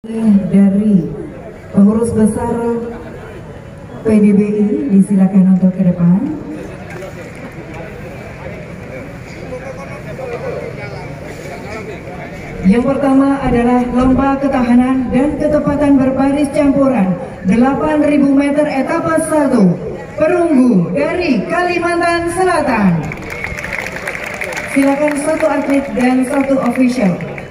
Dari pengurus besar PDBI disilakan untuk ke depan. Yang pertama adalah lomba ketahanan dan ketepatan berbaris campuran 8.000 meter etapa 1 perunggu dari Kalimantan Selatan. Silakan satu atlet dan satu official.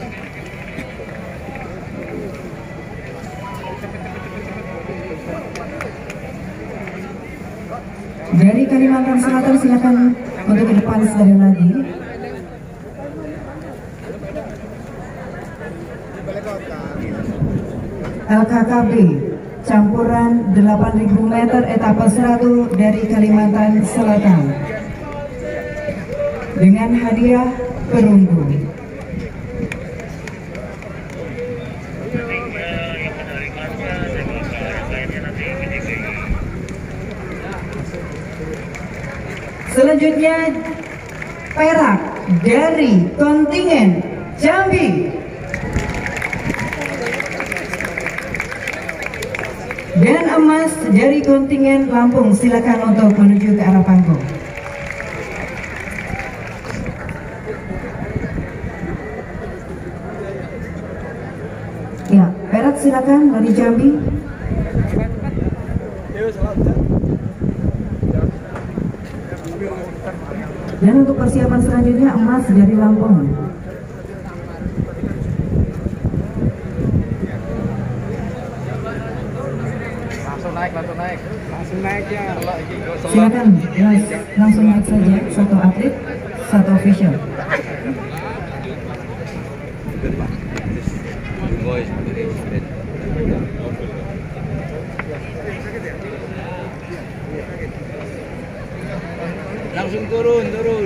Dari Kalimantan Selatan silakan untuk ke depan sekali lagi. LKKB campuran 8.000 meter etapa 1 dari Kalimantan Selatan dengan hadiah perunggu. Selanjutnya perak dari kontingen Jambi dan emas dari kontingen Lampung. Silakan untuk menuju ke arah panggung. Ya, perak silakan dari Jambi. Dan untuk persiapan selanjutnya emas dari Lampung. Langsung naik ya. Silakan langsung naik saja, satu atlet, satu official. Langsung turun.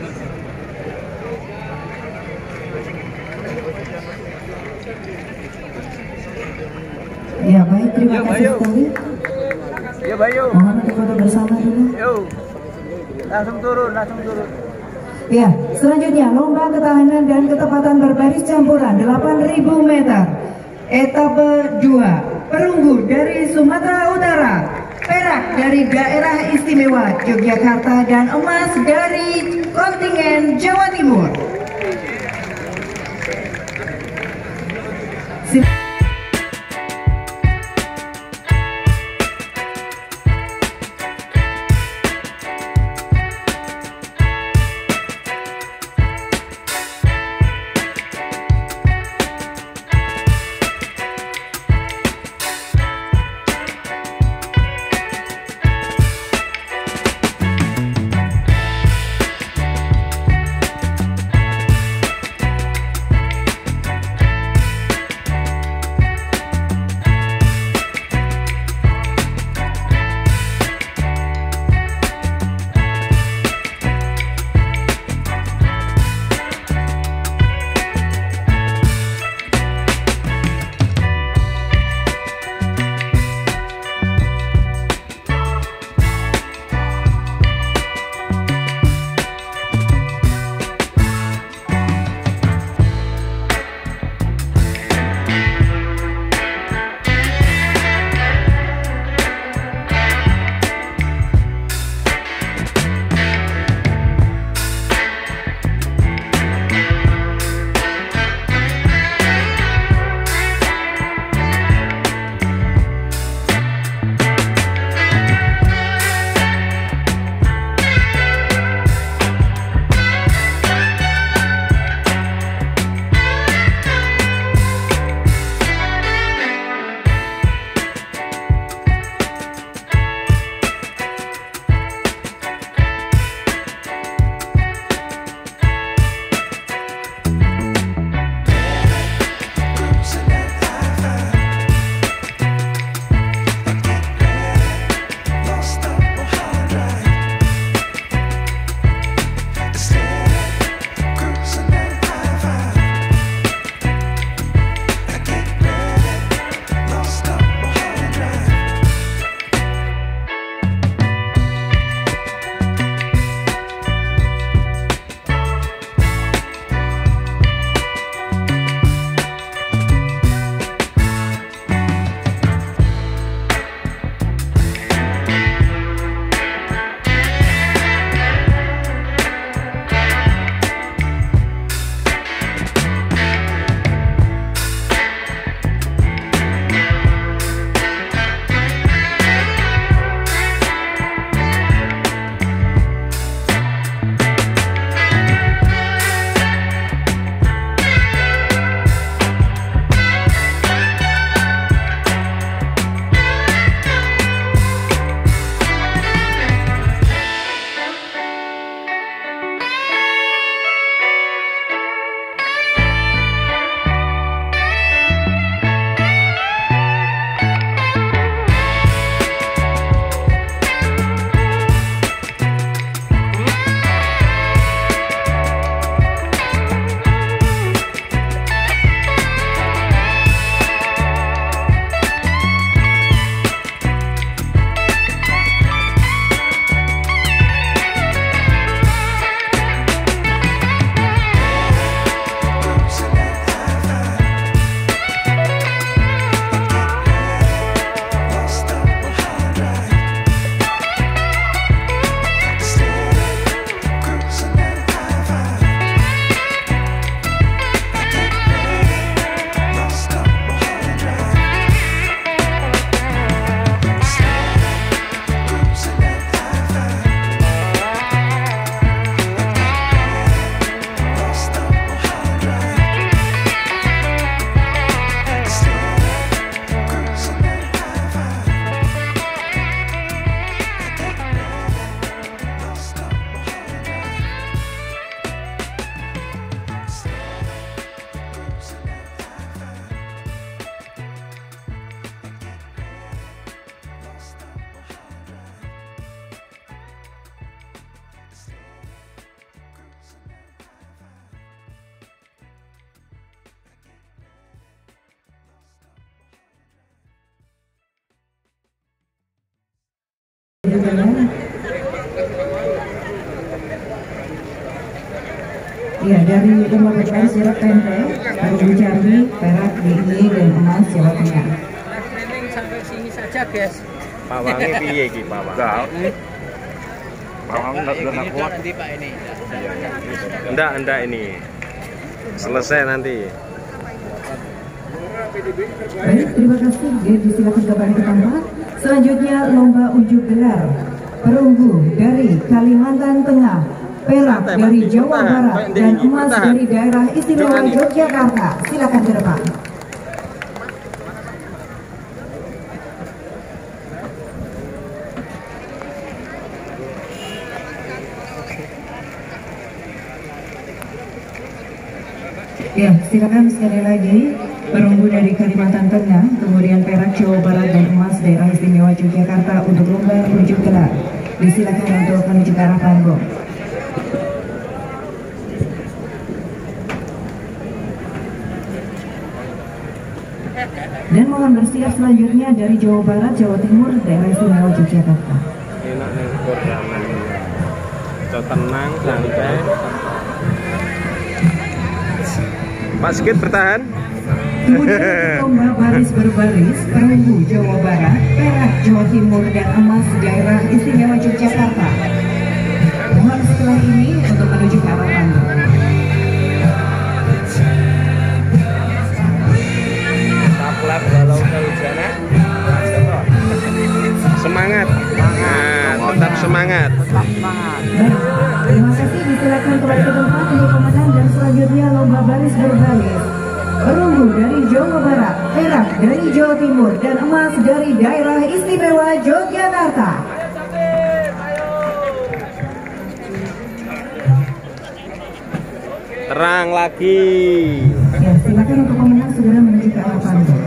Ya baik, terima kasih sekali. Ya Bayu. Mohon untuk foto bersama dulu. Yo. Langsung turun. Ya, selanjutnya lomba ketahanan dan ketepatan berbaris campuran 8.000 meter etape 2 perunggu dari Sumatera Utara, perak dari daerah istimewa Yogyakarta, dan emas dari kontingen Jawa Timur. Ya, dari lomba berbaris jarak pendek, perunggu Jambi, perak DIY dan emas Jawa Tengah. Training sampai sini saja, guys. Pawangnya piye iki, Pawang? Pawang enggak kuat. Nanti Pak ini. Enggak ini. Selesai nanti. Baik, terima kasih. Disilakan kembali ke tempat. Selanjutnya lomba unjuk gelar perunggu dari Kalimantan Tengah, perak dari Jawa Barat, dan emas dari daerah istimewa Yogyakarta. Silakan ke depan. Ya, silakan sekali lagi. Perunggu dari Kalimantan Tengah, kemudian perak Jawa Barat, dan emas daerah istimewa Yogyakarta untuk lomba unjuk gelar. Disilakan untuk menuju ke arah panggung. Dan mohon bersiap selanjutnya dari Jawa Barat, Jawa Timur, daerah istimewa Yogyakarta. Enak nih kurdangan. Tenang, santai. Pak Sigit bertahan. Kemudian lomba baris berbaris perunggu Jawa Barat, perak Jawa Timur, dan emas daerah istimewa Yogyakarta. Mohon setelah ini untuk menuju ke arah panggung. Taplap walau kehujanan. Semangat, tetap semangat. Baik, terima kasih. Disilakan kembali ke tempat untuk pemenang, dan selanjutnya lomba baris berbaris perunggu dari Jawa Barat, perak dari Jawa Timur, dan emas dari daerah istimewa Yogyakarta. Terang lagi. Ya, silakan untuk pemenang segera menuju ke arah panggung.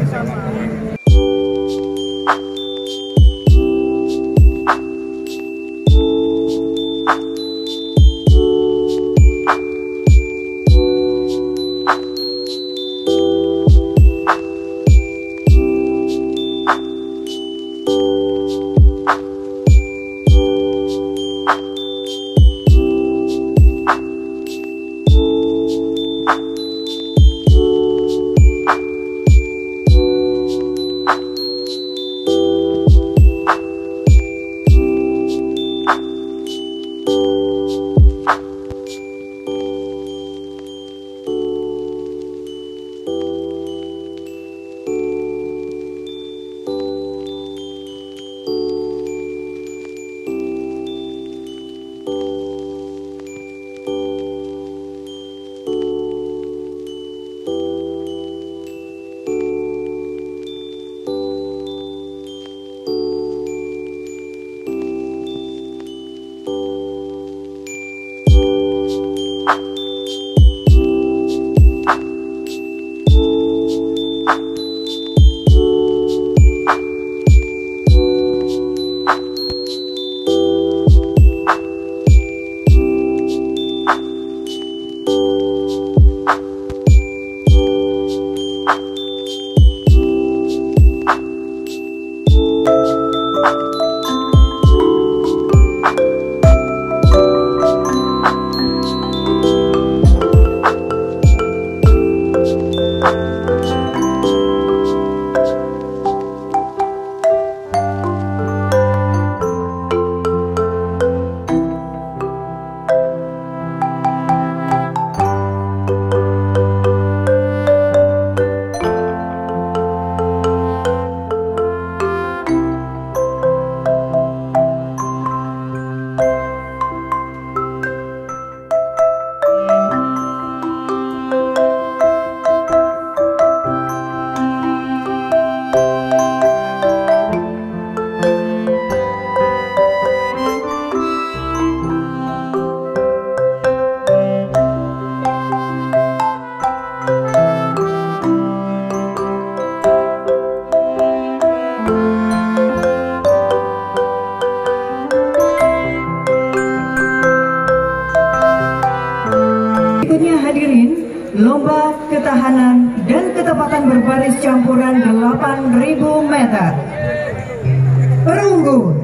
Lomba ketahanan dan ketepatan berbaris campuran 8.000 meter. Perunggu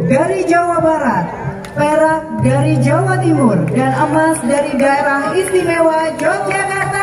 dari Jawa Barat, perak dari Jawa Timur, dan emas dari daerah istimewa Yogyakarta.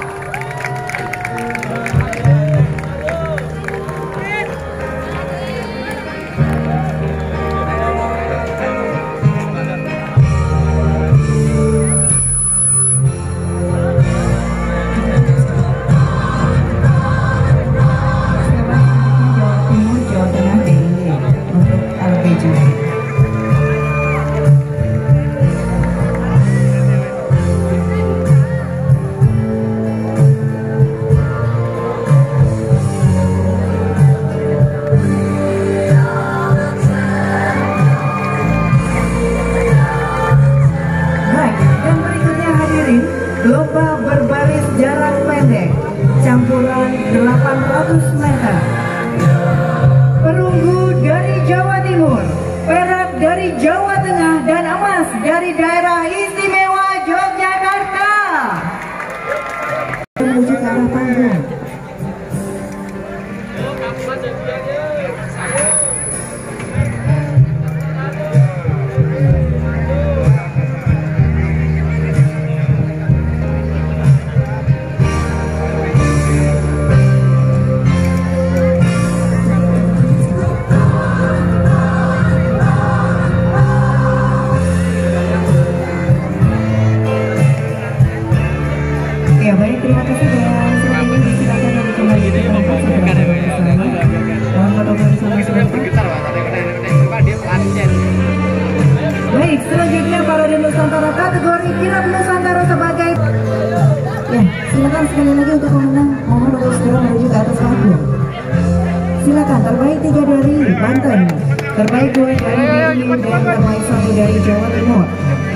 Lomba berbaris jarak pendek campuran 800 meter. Perunggu dari Jawa Timur, perak dari Jawa Tengah, dan emas dari daerah istimewa Yogyakarta. Menuju ke arah panggung. Ya baik, terima kasih dan selanjutnya silakan kembali ke tempat Baik, selanjutnya Parade Nusantara kategori kirap Nusantara sebagai ya, silakan sekali lagi untuk pemenang mohon untuk segera menuju ke atas panggung. Silakan, terbaik 3 dari Banten, terbaik 2 dari DIY, dan terbaik 1 dari Jawa Timur.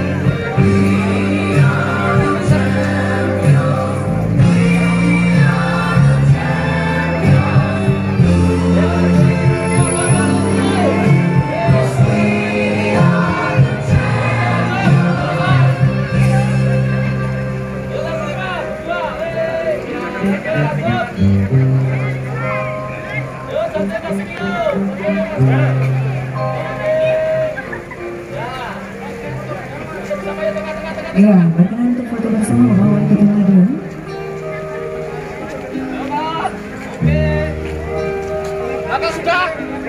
Ya, berkenan untuk foto bersama Bapak Wali Kota Madiun. Sudah.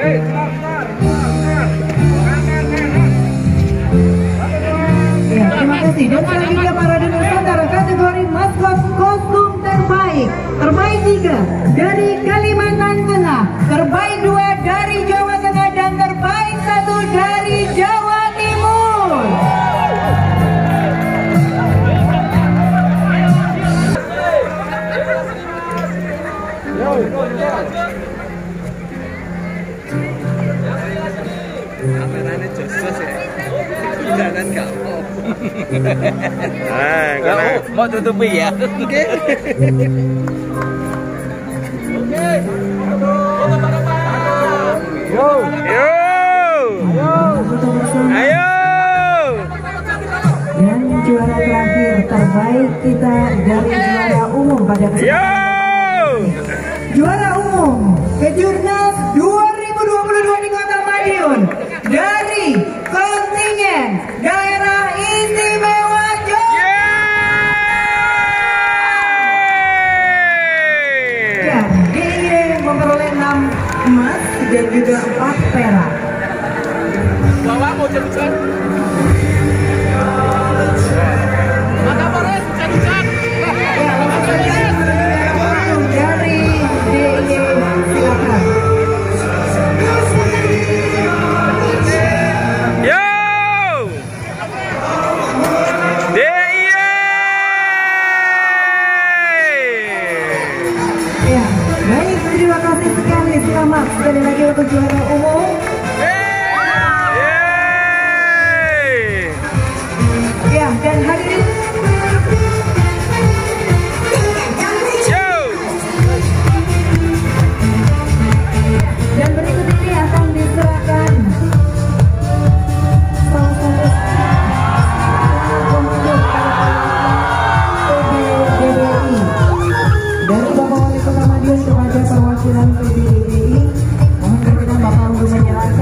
Ya, terima kasih. Dan selanjutnya Parade Nusantara kategori maskot kostum terbaik. Terbaik 3 dari Kalimantan Tengah, terbaik 2 dari Jawa Tengah, dan terbaik 1 dari Jawa Timur. Kameranya jos-jos ya. Jangan kapok. Mau tutupi ya. Oke. Yo. Ayo. Dan juara terakhir terbaik kita dari juara umum pada kesempatan juara umum Kejurnas 2022 di Kota Madiun dari kontingen daerah istimewa Yogyakarta. DIY memperoleh 6 emas dan juga 4 perak. Bawa mau hujan-hujan. Maka boleh hujan-hujan. Ya, langsung saja dari DIY, silakan. Yo! DIY! Ya, baik, terima kasih sekali. Selamat sekali lagi untuk juara umum. Ya, dan hadirin dan berikut ini akan diserahkan salah satu untuk PBDBI dari Bapak Wali Kota Madiun kepada perwakilan PBDBI. Mohon berkenan Bapak untuk menyerahkan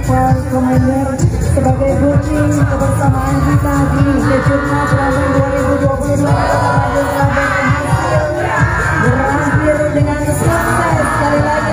for Commander sebagai booking kebersamaan kita di Kejurnas Lampung 2022 berakhir dengan sukses. Sekali lagi